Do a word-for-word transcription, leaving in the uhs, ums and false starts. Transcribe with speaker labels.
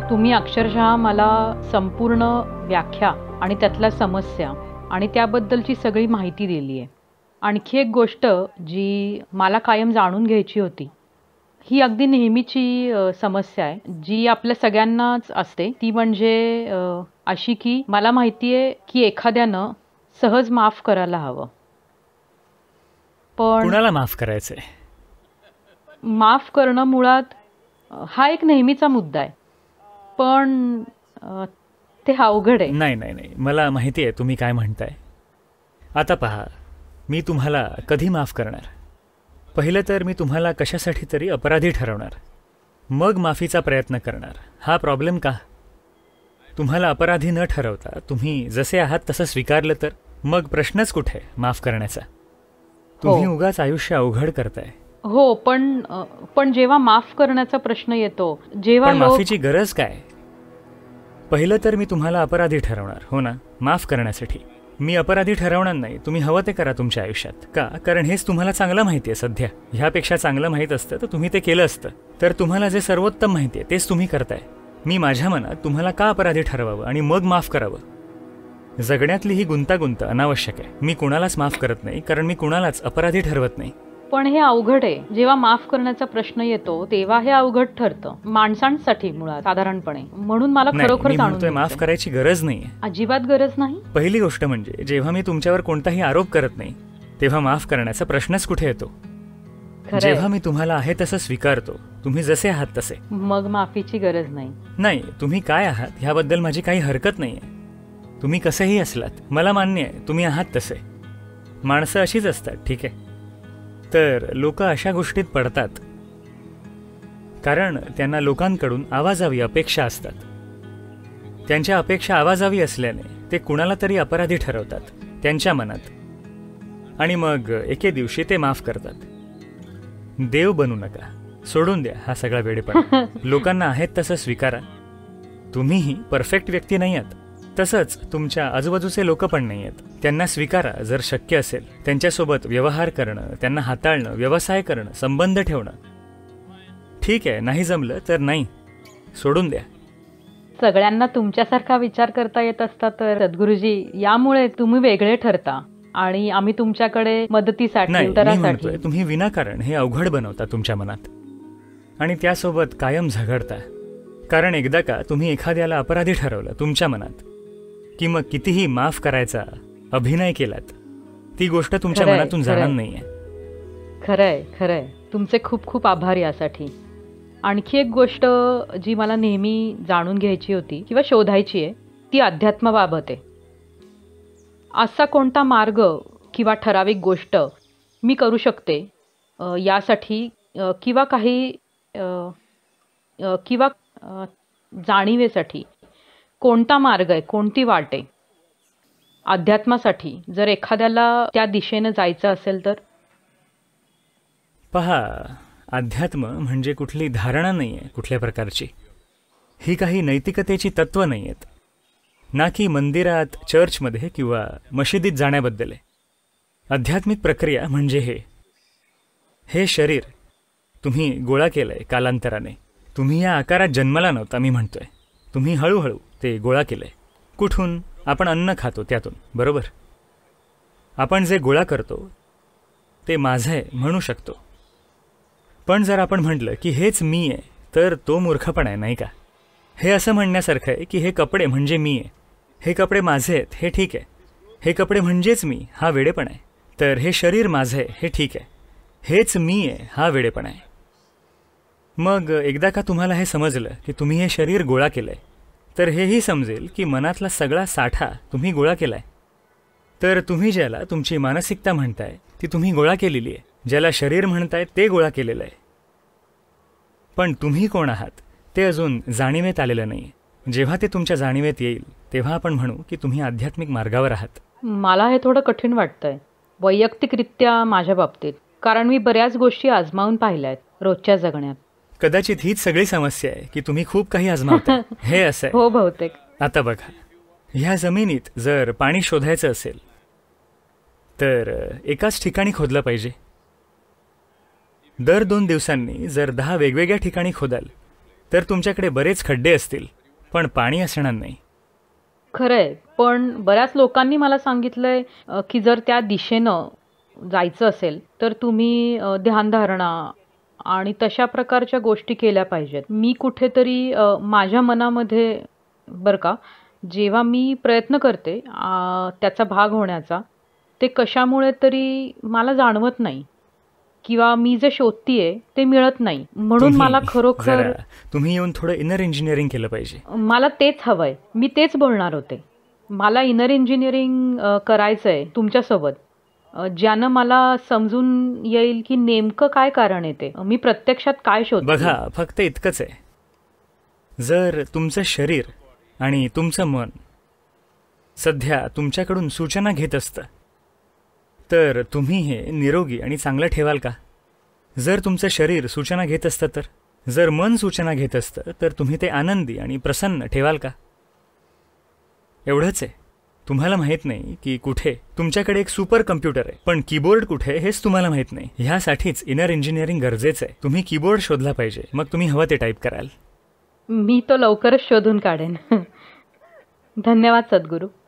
Speaker 1: तुम्ही अक्षरशः मला संपूर्ण व्याख्या आणि त्यातल्या समस्या आणि त्याबद्दलची सगळी माहिती दिली आहे. आणखी एक गोष्ट जी मला कायम जाणून घ्यायची होती, ही अगदी नेहमीची अ, समस्या आहे, जी आपल्या सगळ्यांनाच असते. ती म्हणजे अ, अशी की मला माहिती आहे की एखाद्यानं सहज माफ करायला हवं. पण
Speaker 2: कुणाला माफ करायचंय?
Speaker 1: माफ करणं मुळात अ, हा एक नेहमीचा मुद्दा आहे. पण अ, ते अवघड आहे.
Speaker 2: नाही नाही नाही मला माहिती आहे तुम्ही काय म्हणताय. आता पहा, मी तुम्हाला कधी माफ करणार? पहिलं तर मी तुम्हाला कशासाठी तरी अपराधी ठरवणार, मग माफीचा प्रयत्न करणार. हा प्रॉब्लेम का? तुम्हाला अपराधी न ठरवता तुम्ही जसे आहात तसं स्वीकारलं तर मग प्रश्नच कुठे माफ करण्याचा? तुम्ही
Speaker 1: हो.
Speaker 2: उगाच आयुष्य अवघड करताय.
Speaker 1: हो, पण अ, पण जेव्हा माफ करण्याचा प्रश्न येतो, जेव्हा
Speaker 2: पण
Speaker 1: लोक
Speaker 2: माफीची गरज काय? पहिलं तर मी तुम्हाला अपराधी ठरवणार, हो ना, माफ करण्यासाठी. मी अपराधी ठरवणार नाही. तुम्ही हवं ते करा तुमच्या आयुष्यात. का? कारण हेच तुम्हाला चांगलं माहिती आहे सध्या. ह्यापेक्षा चांगलं माहीत असतं तर तुम्ही ते केलं असतं. तर तुम्हाला जे सर्वोत्तम माहिती आहे तेच तुम्ही करताय. मी माझ्या मनात तुम्हाला का अपराधी ठरवावं आणि मग माफ करावं? जगण्यातली ही गुंतागुंत अनावश्यक आहे. मी कुणालाच माफ करत नाही, कारण मी कुणालाच अपराधी ठरवत नाही.
Speaker 1: पण हे अवघड आहे. जेव्हा माफ करण्याचा प्रश्न येतो तेव्हा हे अवघड ठरतं माणसांसाठी मुळात साधारणपणे. म्हणून मला
Speaker 2: नाही,
Speaker 1: खरोखर
Speaker 2: मी
Speaker 1: जाणून
Speaker 2: म्हणतोय माफ
Speaker 1: घ्यायचंय.
Speaker 2: करायची गरज नाहीये.
Speaker 1: अजिबात गरज नाही.
Speaker 2: पहिली गोष्ट म्हणजे जेव्हा मी तुमच्यावर कोणताही आरोप करत नाही तेव्हा माफ करण्याचा प्रश्नच कुठे येतो?
Speaker 1: खरंय.
Speaker 2: जेव्हा मी तुम्हाला आहे तसं स्वीकारतो, तुम्ही जसे आहात तसे,
Speaker 1: मग माफीची गरज नाही.
Speaker 2: नाही, तुम्ही काय आहात ह्याबद्दल माझी काही हरकत नाहीये. तुम्ही कसेही असलात, मला मान्य आहे तुम्ही आहात तसे. माणसं अशीच असतात, ठीक आहे. तर लोक अशा गोष्टीत पडतात कारण त्यांना लोकांकडून आवाजावी अपेक्षा असतात. त्यांच्या अपेक्षा आवाजावी असल्याने ते कुणाला तरी अपराधी ठरवतात त्यांच्या मनात, आणि मग एके दिवशी ते माफ करतात. देव बनू नका, सोडून द्या हा सगळा वेडेपणा. लोकांना आहेत तसं स्वीकारा. तुम्हीही परफेक्ट व्यक्ती नाही आहात, तसंच तुमच्या आजूबाजूचे लोक पण नाही आहेत. त्यांना स्वीकारा जर शक्य असेल. त्यांच्यासोबत व्यवहार करणं, त्यांना हाताळणं, व्यवसाय करणं, संबंध ठेवणं. ठीक आहे, नाही जमलं तर नाही, सोडून द्या.
Speaker 1: सगळ्यांना तुमच्यासारखा विचार करता येत असता तर सद्गुरुजी, यामुळे तुम्ही वेगळे ठरता आणि आम्ही तुमच्याकडे मदतीसाठी,
Speaker 2: नाही, मी
Speaker 1: उत्तरासाठी.
Speaker 2: म्हणतोय तुम्ही विनाकारण हे अवघड बनवता तुमच्या मनात आणि त्यासोबत कायम झगडता. कारण एकदा का तुम्ही एखाद्याला अपराधी ठरवलं तुमच्या मनात, की मग कितीही माफ करायचा अभिनय केलात, ती गोष्ट तुमच्या
Speaker 1: खरंय,
Speaker 2: मनातून जाणार
Speaker 1: खरंय.
Speaker 2: नाहीये.
Speaker 1: खरंय खरंय तुमचे खूप खूप आभार यासाठी. आणखी एक गोष्ट जी मला नेहमी जाणून घ्यायची होती किंवा शोधायची आहे, ती अध्यात्माबाबत आहे. असा कोणता मार्ग किंवा ठराविक गोष्ट मी करू शकते अ, यासाठी अ, किंवा काही अ, अ, किंवा अ, जाणीवेसाठी कोणता मार्ग आहे, कोणती वाट आहे अध्यात्मासाठी, जर एखाद्याला त्या दिशेनं जायचं असेल तर?
Speaker 2: पहा, अध्यात्म म्हणजे कुठली धारणा नाही आहे कुठल्या प्रकारची. ही काही नैतिकतेची तत्त्व नाही आहेत, ना की मंदिरात, चर्चमध्ये किंवा मशिदीत जाण्याबद्दल आहे. आध्यात्मिक प्रक्रिया म्हणजे हे हे शरीर तुम्ही गोळा केलं आहे कालांतराने. तुम्ही या आकारात जन्माला नव्हता, मी म्हणतोय. तुम्ही हळूहळू ते गोळा केलं आहे. कुठून? आपण अन्न खातो त्यातून, बरोबर? आपण जे गोळा करतो ते माझं आहे म्हणू शकतो. पण जर आपण म्हटलं की हेच मी आहे, तर तो मूर्खपणा आहे, नाही का? हे असं म्हणण्यासारखं आहे की हे कपडे म्हणजे मी आहे, हे कपडे माझे आहेत, हे ठीक आहे. हे कपडे म्हणजेच मी, हा वेडेपणा आहे. तर हे शरीर माझं आहे, हे ठीक आहे. हेच मी आहे, हा वेडेपणा आहे. मग एकदा का तुम्हाला हे समजलं की तुम्ही हे शरीर गोळा केलं आहे, तर हेही समजेल की मनातला सगळा साठा तुम्ही गोळा केला आहे. तर तुम्ही ज्याला तुमची मानसिकता म्हणताय ती तुम्ही गोळा केलेली आहे. ज्याला शरीर म्हणताय ते गोळा केलेलं आहे. पण तुम्ही कोण आहात ते अजून जाणीवेत आलेलं नाही. जेव्हा ते तुमच्या जाणीवेत येईल तेव्हा आपण म्हणू की तुम्ही आध्यात्मिक मार्गावर आहात.
Speaker 1: मला हे थोडं कठीण वाटतंय वैयक्तिकरित्या माझ्या बाबतीत, कारण मी बऱ्याच गोष्टी आजमावून पाहिल्या आहेत रोजच्या जगण्यात.
Speaker 2: कदाचित हीच सगळी समस्या आहे की तुम्ही खूप काही आजमावता. हे असं आहे.
Speaker 1: हो, बहुतेक.
Speaker 2: आता बघा, ह्या जमिनीत जर पाणी शोधायचं असेल तर एकाच ठिकाणी खोदलं पाहिजे. दर दोन दिवसांनी जर दहा वेगवेगळ्या ठिकाणी खोदाल तर तुमच्याकडे बरेच खड्डे असतील. पण पाणी असणार नाही.
Speaker 1: खरंय, पण बऱ्याच लोकांनी मला सांगितलंय अ, की जर त्या दिशेनं जायचं असेल तर तुम्ही अ, ध्यानधारणा आणि तशा प्रकारच्या गोष्टी केल्या पाहिजेत. मी कुठेतरी अ, माझ्या मनामध्ये बरं का, जेव्हा मी प्रयत्न करते अ, त्याचा भाग होण्याचा, ते कशामुळे तरी मला जाणवत नाही किंवा मी जे शोधतीये ते मिळत नाही. म्हणून मला
Speaker 2: तुम्ही
Speaker 1: खरोखर
Speaker 2: जरा तुम्ही येऊन थोडं इनर इंजिनिअरिंग केलं पाहिजे.
Speaker 1: मला तेच हवंय. मी तेच बोलणार होते. मला इनर इंजिनिअरिंग अ, करायचंय तुमच्यासोबत. अ, ज्यानं मला समजून येईल की नेमकं काय कारण आहे ते. मी प्रत्यक्षात काय शोधतेय.
Speaker 2: बघा, फक्त इतकंच आहे. जर तुमचं शरीर आणि तुमचं मन सध्या तुमच्याकडून सूचना घेत असतं तर तुम्ही हे निरोगी आणि चांगलं ठेवाल का? जर तुमचं शरीर सूचना घेत असतं तर, जर मन सूचना घेत असतं तर तुम्ही ते आनंदी आणि प्रसन्न ठेवाल का? एवढंच आहे. तुम्हाला माहित नाही की कुठे तुमच्याकडे एक सुपर कम्प्युटर आहे, पण कीबोर्ड कुठे हेच तुम्हाला माहित नाही. ह्यासाठीच इनर इंजिनिअरिंग गरजेचं आहे. तुम्ही कीबोर्ड शोधला पाहिजे, मग तुम्ही हवं ते टाईप कराल.
Speaker 1: मी तो लवकरच शोधून काढेन. धन्यवाद सद्गुरू.